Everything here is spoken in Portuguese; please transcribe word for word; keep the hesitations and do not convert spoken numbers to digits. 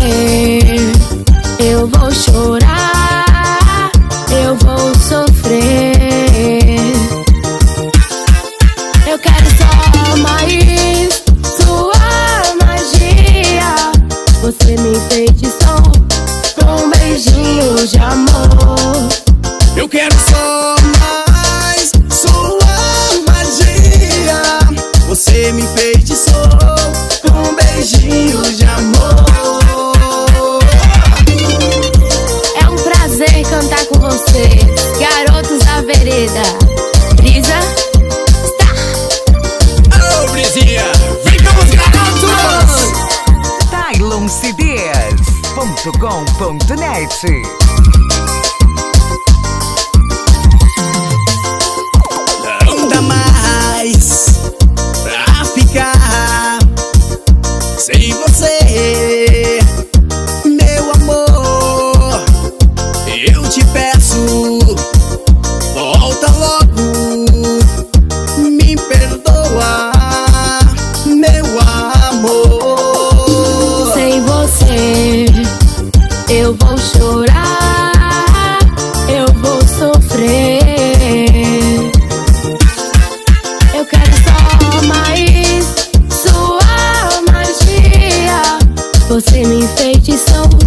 eu vou chorar, eu vou sofrer. Eu quero só mais sua magia. Você me enfeitiçou com um beijinho de amor. Eu quero só mais sua magia. Você me enfeitiçou com um beijinho de amor. É um prazer cantar com você, garotos da vereda. Brisa, está. Ô, Brisinha, vem com os garotos! Tylon C Ds ponto com ponto net. Ainda mais pra ficar sem você, meu amor. Eu te peço, volta logo, me perdoa, meu amor. Sem você eu vou chorar, eu vou sofrer. Eu quero só mais sua magia. Você me enfeitiçou